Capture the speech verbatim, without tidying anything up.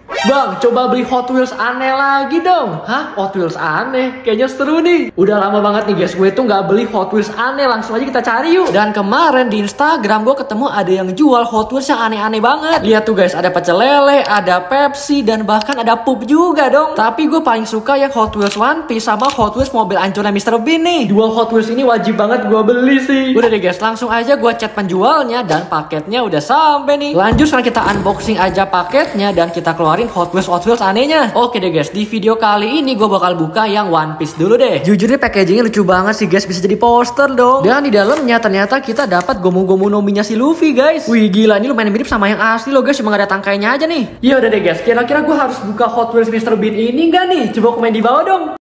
Bang, coba beli Hot Wheels aneh lagi dong. Hah? Hot Wheels aneh? Kayaknya seru nih. Udah lama banget nih guys, gue tuh nggak beli Hot Wheels aneh. Langsung aja kita cari yuk. Dan kemarin di Instagram gue ketemu ada yang jual Hot Wheels yang aneh-aneh banget. Lihat tuh guys, ada pecel lele, ada Pepsi, dan bahkan ada pup juga dong. Tapi gue paling suka yang Hot Wheels One Piece sama Hot Wheels mobil ancurnya mister Bean nih. Dua Hot Wheels ini wajib banget gue beli sih. Udah deh guys, langsung aja gue chat penjualnya dan paketnya udah sampai nih. Lanjut sekarang kita unboxing aja paketnya dan kita keluarin Hot Wheels Hot Wheels anehnya. Oke deh guys, di video kali ini gue bakal buka yang One Piece dulu deh. Jujur deh packagingnya lucu banget sih guys, bisa jadi poster dong. Dan di dalamnya ternyata kita dapat gomu-gomu nominya si Luffy guys. Wih gila, ini lumayan mirip sama yang asli loh guys, cuma gak ada tangkainya aja nih. Ya udah deh guys, kira-kira gue harus buka Hot Wheels mister Bean ini gak nih? Coba komen di bawah dong.